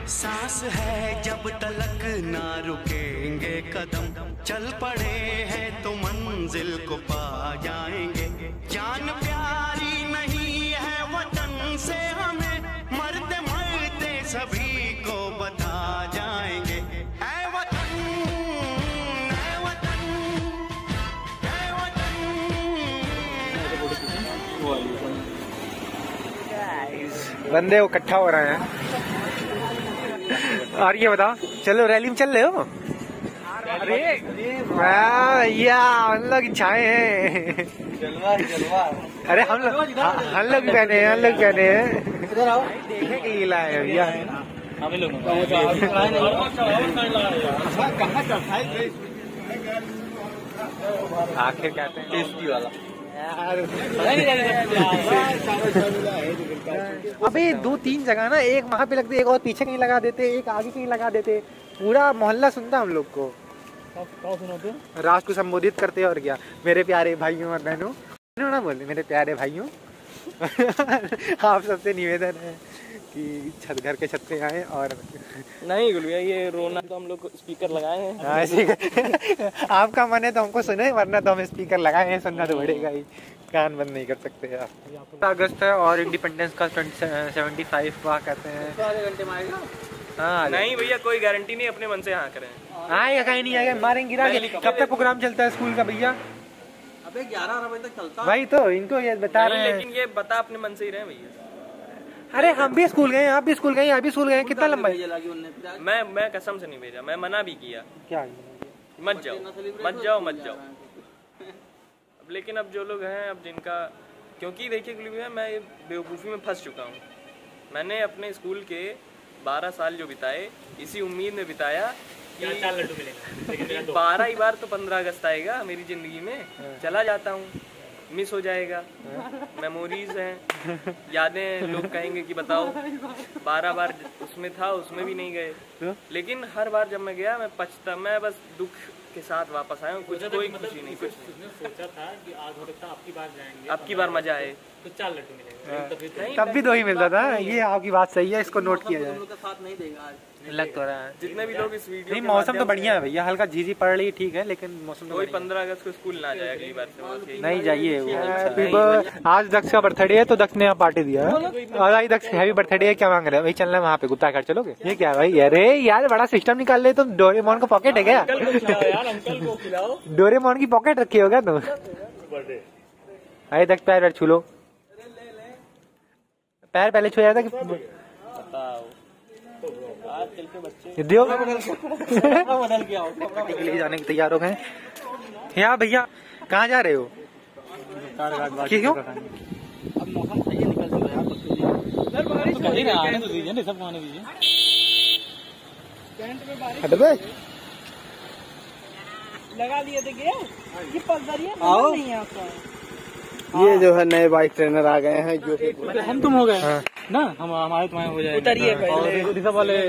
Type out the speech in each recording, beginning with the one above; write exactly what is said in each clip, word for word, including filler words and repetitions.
सांस है जब तलक ना रुकेंगे कदम, चल पड़े हैं तो मंजिल को पा जाएंगे। जान प्यारी नहीं है वतन से हमें, मरते मरते सभी को बता जाएंगे। ऐ वतन, ऐ वतन, ऐ वतन। बंदे इकट्ठा हो रहे हैं। और ये बताओ, चलो रैली में चल रहे हो? अरे भैया हम लोग छाए हैं। जलवा जलवा। अरे हम लोग हम लोग भी पहने हैं, हम लोग पहने हैं। इधर आओ, देखने के लिए लाए हैं भैया। आखिर कहते हैं टेस्टी वाला। अबे दो तीन जगह ना, एक वहाँ पे लगते, एक और पीछे कहीं लगा देते, एक आगे कहीं लगा देते, पूरा मोहल्ला सुनता हम लोग को। राष्ट्र को संबोधित करते और क्या। मेरे प्यारे भाइयों और बहनों, ना बोले मेरे प्यारे भाइयों आप सबसे निवेदन है कि छत घर के छत पे आए और नहीं गुलबिया, ये रोना तो हम लोग स्पीकर लगाए हैं। ऐसे आपका मन है तो हमको सुने, वरना तो हम स्पीकर लगाए हैं, सुनना तो पड़ेगा ही, कान बंद नहीं कर सकते आप। अगस्त है और इंडिपेंडेंस का सेवेंटी फाइव वहाँ कहते हैं। आधे घंटे में आएगा? हाँ नहीं भैया, कोई गारंटी नहीं, अपने मन से यहाँ करें। आएगा कहीं नहीं आएगा, मारेंगे गिरा के। कब तक प्रोग्राम चलता है स्कूल का भैया? अबे ग्यारह बजे तक चलता है भाई, तो इनको ये बता रहे हैं। लेकिन ये बता अपने मन से ही रहे भैया। अरे हम भी स्कूल गए, आप भी स्कूल गए, आप भी स्कूल गए, कितना लंबा है? मैं मैं कसम से नहीं भेजा, मैं मना भी किया। क्या मत जाओ मत जाओ मत जाओ। अब लेकिन अब जो लोग हैं, अब जिनका, क्योंकि देखिए गुलबिया, मैं बेवकूफ़ी में फंस चुका हूँ। मैंने अपने स्कूल के बारह साल जो बिताए इसी उम्मीद में बिताया कि बारह ही बार तो पंद्रह अगस्त आएगा मेरी जिंदगी में, चला जाता हूँ, मिस हो जाएगा, मेमोरीज हैं, यादें। लोग कहेंगे कि बताओ बारह बार उसमें था, उसमें भी नहीं गए। लेकिन हर बार जब मैं गया, मैं पछता, मैं बस दुख के साथ वापस आया हूँ। कुछ कोई खुशी नहीं, कुछ सोचा था कि आज हो सकता आपकी बार जाएंगे, आपकी बार मजा आए तो चार लड्डू मिलेंगे। तब भी दो ही मिलता था। ये आपकी बात सही है, इसको नोट किया जाए। साथ नहीं देगा आज, लग तो रहा है। जितने भी लोग इस वीडियो नहीं, मौसम तो बढ़िया है भैया, हल्का झीझी पड़ रही, ठीक है, लेकिन मौसम तो कोई पंद्रह अगस्त को स्कूल ना जाए अगली बार से। नहीं जाइए। आज दक्ष का बर्थडे है तो दक्ष ने यहाँ पार्टी दिया है। और आज दक्ष हैप्पी बर्थडे है, क्या मांग रहे हैं भाई? चलना है वहाँ पे गुप्ता घर, चलोगे? ये क्या भाई? अरे यार बड़ा सिस्टम निकाल ले तुम। डोरेमोन का पॉकेट है क्या? अंकल को खिलाओ। डोरेमोन की पॉकेट रखी होगा तुम। अरे दक्ष पैर पैर छू लो, पैर पहले छू जाता कि दियो बदल के आओ, के लिए जाने के तैयार हो गए। या भैया कहाँ जा रहे हो? क्यों? अब मौसम सही है, निकल जाओ यार। आने तो दीजिए ना, सब आने दीजिए। पैंट में बारिश लगा दिए थे क्या? ये पल्सर है, आओ नहीं है आपका। ये जो है नए बाइक ट्रेनर आ गए हैं, जो हम तुम हो गए ना, हम हमारे तुम्हारे हो जाएंगे। उतरिए पहले, सब वाले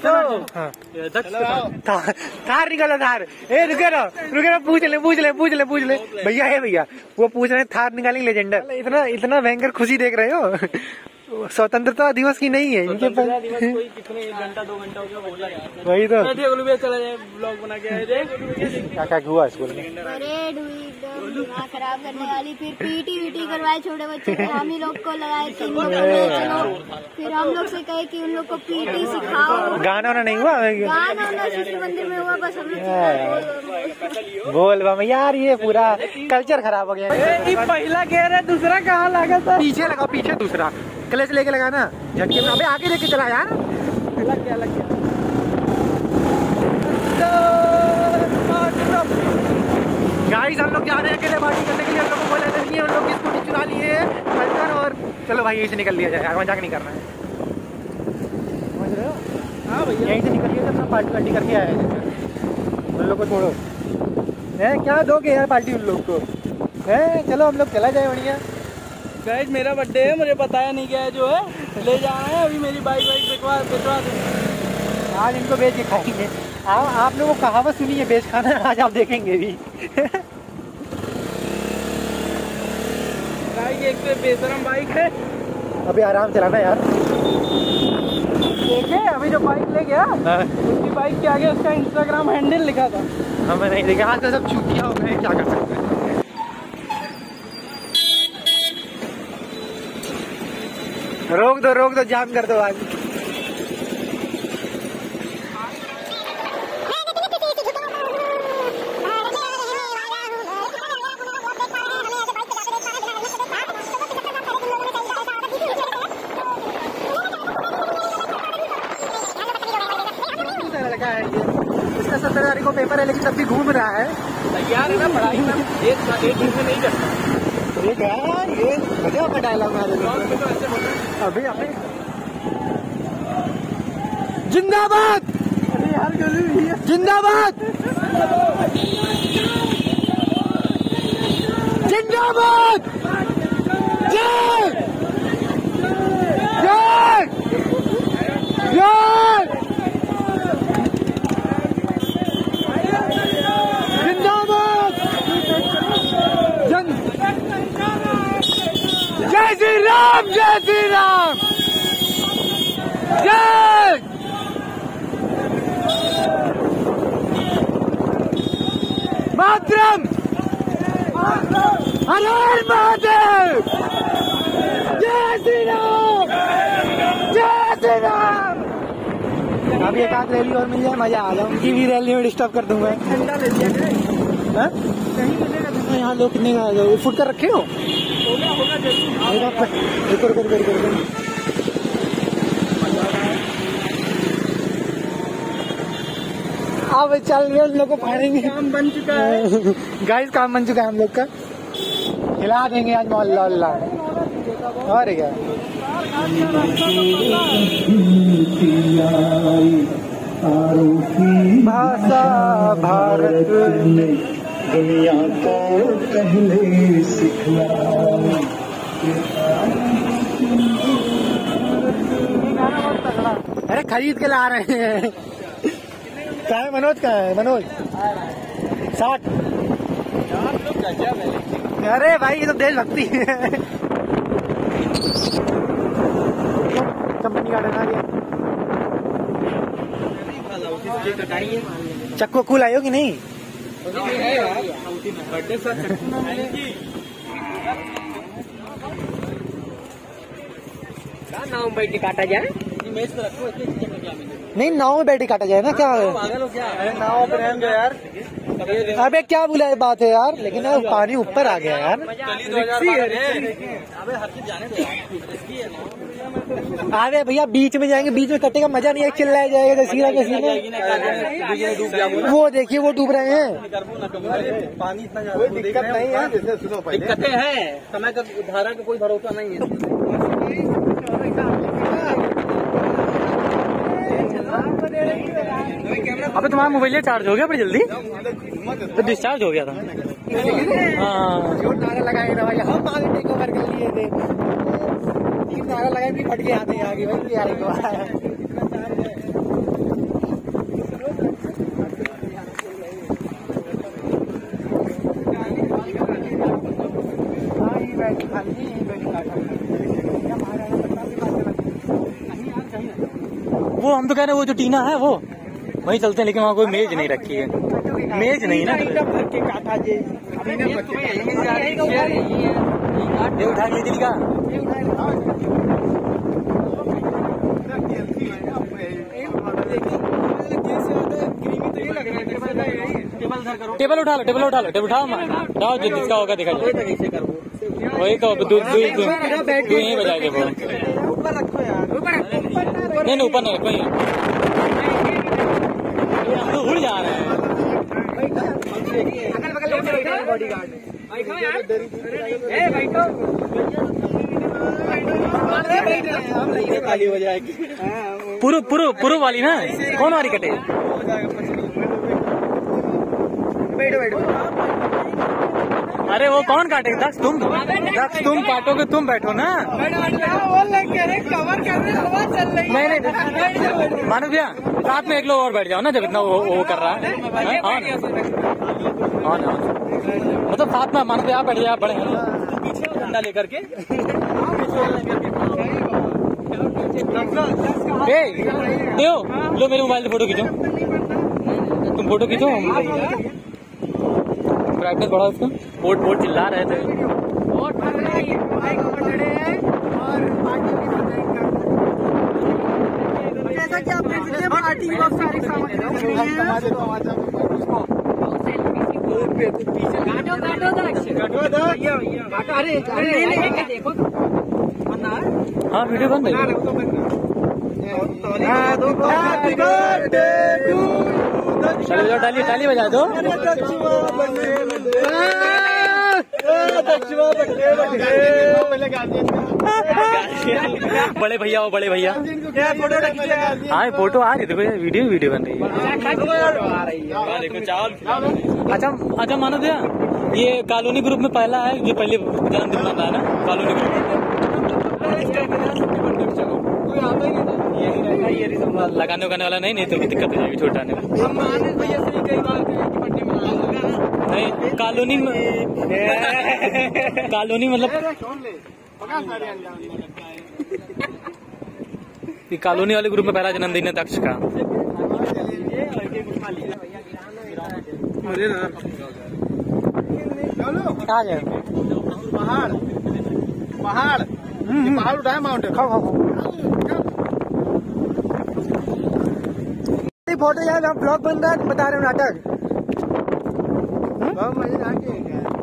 थार निकालो, थार। ए रुके ना रुके ना, पूछ ले पूछ ले पूछ ले पूछ ले भैया है भैया, वो पूछ रहे थार निकालेंगे लेजेंडर। इतना इतना भयंकर खुशी देख रहे हो? स्वतंत्रता दिवस की नहीं है इनके पास। कोई कितने एक घंटा दो घंटा हो गया बोला यार। वही तो चला जाए, ब्लॉग बना के आए थे। क्या क्या हुआ स्कूल में? परेड हुई, दिमाग खराब करने वाली, फिर पीटी वीटी करवाए छोटे बच्चे को, हम ही लोग को लगाए तीन लोग चलो। फिर हम लोग से कहे कि उन लोग को पीटी सिखाओ। गाना वाना नहीं हुआ? गाना वाना शिशु मंदिर में हुआ, बस हम लोग बोल बम यार, ये पूरा कल्चर खराब हो गया। पहला गेयर है, दूसरा कहाँ लगा था? पीछे लगाओ, पीछे दूसरा क्लच लेके लगाना, झटके में। अबे आगे लेके चला यार। लग गया लग गया। गाइस हम लोग जा रहे हैं अकेले पार्टी करने के लिए। हम लोग को बोला नहीं है, हम लोग की स्कूटी चुरा लिए कल्चर। और चलो भाई यहीं से निकल लिया जाए, मजाक नहीं करना है, समझ रहे हो? हाँ भैया, यहीं से निकलिए, अपना पार्टी पार्टी करके आए हैं। उन लोग को छोड़ो, है क्या दोगे यार पार्टी उन लोग को? है चलो हम लोग चला जाए बढ़िया। गाइस मेरा बर्थडे है, मुझे बताया नहीं गया, जो है ले जाना है। अभी मेरी बाइक वाइक बिकवा बिकवा दे। आज इनको बेच के खाएंगे। आ, आप लोगों को कहावत सुनी है बेच खाना, आज आप देखेंगे भी। गाइस एक तो बेशरम बाइक है। अभी आराम चलाना यार। देखे अभी जो बाइक ले गया उसकी बाइक के आगे उसका इंस्टाग्राम हैंडल लिखा था। हमें नहीं देखा, आज तो सब चूतिया हो गए, क्या कर सकते हैं। रोक दो रोक दो, जाम कर दो आज। इसका सत्तर तारीख को पेपर है लेकिन तब भी घूम रहा है। तैयार है ना पढ़ाई में, एक एक दिन से नहीं करता। ये क्या है, ये मजा का डायलॉग है अभी अभी। जिंदाबाद, अरे यार जिंदाबाद, जिंदाबाद, जय जय जय जिंदाबाद, जन जय श्री राम, जय श्री राम, जय मातरम, हर हर महादेव, जय श्री राम, जय श्री राम। अब एक आध रैली और मिल जाए मजा आ जाए, उनकी भी रैली में डिस्टर्ब कर दूंगा। ठंडा ले लिया कहीं यहाँ लोग कितने का फुट कर रखे हो? अब चल रहे हम लोग को फाड़ेंगे। काम बन चुका है गाइस, काम बन चुका है हम लोग का। हिला देंगे आज मोहल्ला अल्लाह। और क्या भाषा भारत ने दुनिया को पहले सिखलाई। अरे खरीद के ला रहे हैं। क्या है मनोज, का है मनोज? साठ। अरे भाई ये तो देशभक्ति है। कंपनी का डरा गया। चक्को कूल आयो कि नहीं? नाव बैठ के काटा जाए, नहीं नाव में बैठ के काटा जाए ना, क्या है नाव पर हम यार। अबे क्या बुला बात है यार, लेकिन यार पानी ऊपर आ गया यार। अरे भैया बीच में जाएंगे, बीच में कटेगा मजा नहीं है, चिल्लाया जाएगा सीधा के सीधे। वो देखिए वो डूब रहे हैं। पानी इतना कोई दिक्कत नहीं है, दिक्कतें हैं, समय का धारा का कोई भरोसा नहीं है। अबे तुम्हारा मोबाइल चार्ज हो गया बड़ी जल्दी, तो डिस्चार्ज हो गया था। हाँ जो नारा लगाए ना भाई, हम आगे टेक ओवर कर लिए थे। तीन नारा लगाए भी फट के आते हैं आगे भाई यार। वो हम तो कह रहे हैं वो जो टीना है वो वहीं चलते हैं, लेकिन वहाँ कोई मेज नहीं रखी है। मेज नहीं ना, भर के काटा जे उठा के दिल का। टेबल उठा लो, टेबल उठा लो, टेबल उठाओ उठाओ, जो जिसका होगा दिखा जाए। वही तो दूध दूध दूध यहीं बजाएंगे वो। नहीं नहीं ऊपर नहीं, कोई हम तो उड़ जा रहे हैं। खाली हो जाएगी पूर्व पूर्व पूर्व वाली ना, कौन वाली कटे? बैठो बैठो। अरे वो कौन काटेगा? दक्ष तुम दक्ष तुम काटोगे, तुम बैठो ना। कवर कर रहे, हवा चल रही है। नहीं नहीं मानो भैया साथ में एक लोग और बैठ जाओ ना, जब इतना वो, वो कर रहा है। हाँ हाँ ना, मतलब साथ में मानो भैया आप बैठ जाए, बड़े हैं डंडा लेकर के। ए, देओ, लो मेरे मोबाइल से फोटो खींचो, तुम फोटो खींचो, ब्राइटनेस बढ़ाओ उसका। बोट बोट चिल्ला रहे थे। जैसा कि आप देख सकते हैं पार्टी की बहुत सारी सामग्री अरे देखो हाँ वीडियो बंद है। चलो जाओ, ताली ताली बजा दो। बड़े भैया वो बड़े भैया हाँ फोटो आ रही देखो, ये वीडियो वीडियो बन रही है। अच्छा अच्छा मानो भैया, ये कॉलोनी ग्रुप में पहला है जो पहले जन्मदिन मना है ना कॉलोनी ग्रुप। लगाने उगाने वाला नहीं, नहीं तो दिक्कत हो जाएगी छोटा ने। नहीं कॉलोनी में कॉलोनी मतलब कॉलोनी वाले ग्रुप में पहला जन्मदिन है तक्ष का। आ जाए पहाड़ पहाड़ पहाड़ उठाए माउंटेन। खाओ खाओ फोटो यार, हम ब्लॉग बन रहा है, बता रहे हो नाटक। बहुत मजे आके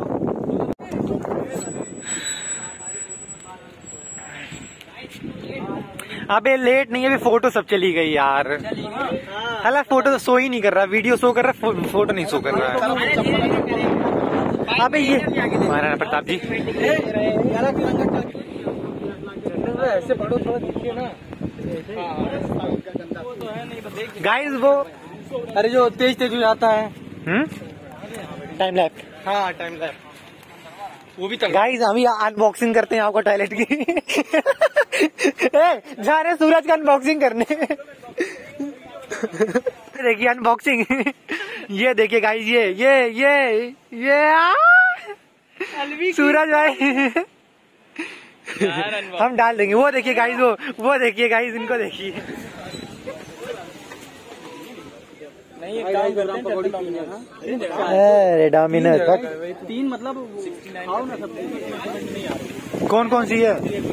अबे लेट नहीं है, अभी फोटो सब चली गई यार। हालांकि फोटो तो शो ही नहीं कर रहा, वीडियो शो कर रहा है, फोटो नहीं शो कर रहा है। अबे ये महाराणा प्रताप जी ऐसे पढ़ो थोड़ा देखिए ना गाइस। वो अरे जो तेज तेज हो जाता है टाइम लैप। हाँ टाइम लैप वो भी। गाइस अभी अनबॉक्सिंग करते हैं आपको टॉयलेट की। ए, जा रहे सूरज का अनबॉक्सिंग करने। देखिए अनबॉक्सिंग। ये देखिए गाइस, ये ये ये ये सूरज भाई हम डाल देंगे। वो देखिए गाइस, वो वो देखिए गाइस, इनको देखिए। अरे डोमिनोज तीन मतलब कौन कौन सी है?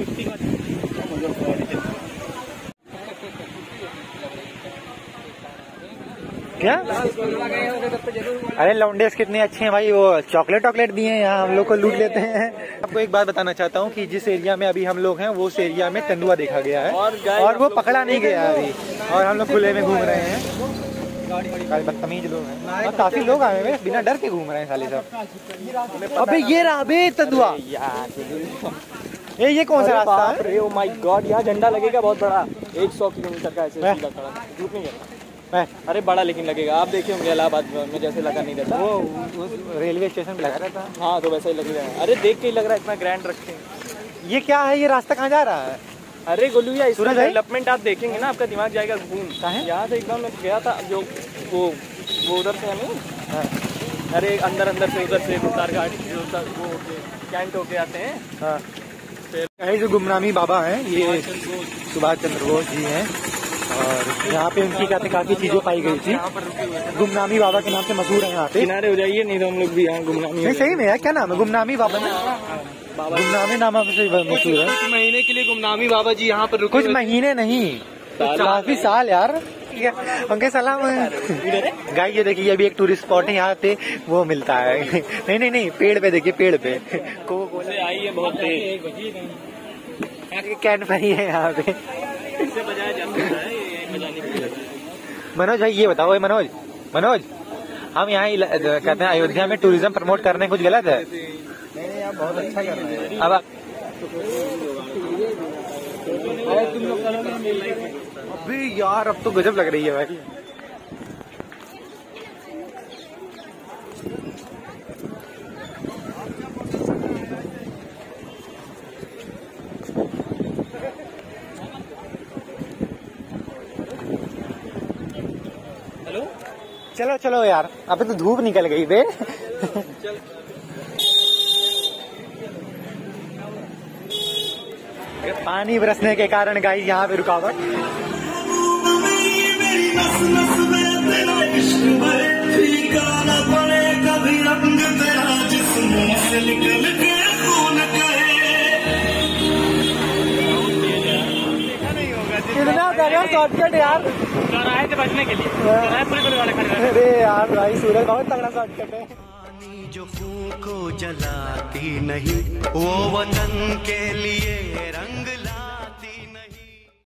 क्या? अरे लौंडेस कितने अच्छे हैं भाई, वो चॉकलेट वॉकलेट दिए हैं यहाँ, हम लोग को लूट लेते हैं। आपको एक बात बताना चाहता हूँ कि जिस एरिया में अभी हम लोग हैं वो उस एरिया में तेंदुआ देखा गया है और वो पकड़ा नहीं गया अभी, और हम लोग खुले में घूम रहे हैं। बदतमीज लोग हैं, काफी लोग आए हुए बिना डर के घूम रहे हैं साले सब। अबे ये रहा बे तेंदुआ। ये ये कौन सा रास्ता है? ओ माय गॉड, यहाँ झंडा लगेगा बहुत बड़ा, एक सौ किलोमीटर का ऐसे सीधा खड़ा, झूठ नहीं है। अरे बड़ा लेकिन लगेगा, आप देखे होंगे इलाहाबाद में जैसे लगा नहीं रहता, वो रेलवे स्टेशन पे लगा रहता है। हाँ तो वैसा ही लगेगा। अरे देख के ही लग रहा है इतना ग्रैंड रखते हैं। ये क्या है? ये रास्ता कहाँ जा रहा है? अरे गोलू भैया, इसका डेवलपमेंट आप देखेंगे ना, आपका दिमाग जाएगा घूम। यहाँ से एकदम मैं गया था जो वो वो उधर से हमें, अरे अंदर अंदर से उधर से उतार घाट जो वो कैंट होके आते हैं। हाँ यही जो गुमनामी बाबा हैं ये सुभाष चंद्र बोस जी हैं, और यहाँ पे उनकी कहते काफी चीजें पाई गई थी। गुमनामी बाबा के नाम से मशहूर है यहाँ पे। किनारे हो जाइए, नहीं तो हम लोग भी यहाँ गुमनामी। नहीं सही में यार, क्या नाम है? गुमनामी बाबा ने गुमनामी नाम से मशहूर है। कुछ महीने के लिए गुमनामी बाबा जी यहाँ पर रुके। कुछ महीने नहीं, काफी साल यार। उनके सलाम। गाय ये देखिए, अभी एक टूरिस्ट स्पॉट है यहाँ पे, वो मिलता है। नहीं नहीं नहीं, पेड़ पे देखिए, पेड़ पे को बोले आई है बहुत तेज कैन फरी है यहाँ पे। मनोज भाई ये बताओ, मनोज मनोज हम यहाँ कहते हैं अयोध्या में टूरिज्म प्रमोट करने कुछ गलत है? नहीं आप बहुत अच्छा कर रहे हैं। अब अभी यार अब तो गजब लग रही है भाई। हेलो चलो चलो यार, अबे तो धूप निकल गई बे। पानी बरसने के कारण गाइस यहाँ पे रुकावट। कितना कर रहा शॉर्टकट यार, चौराहे से बचने के लिए चौराहे पुलिस वाले खड़े हैं। अरे यार भाई सूरज बहुत तगड़ा शॉर्टकट है। जो खून को जलाती नहीं वो वतन के लिए रंग ला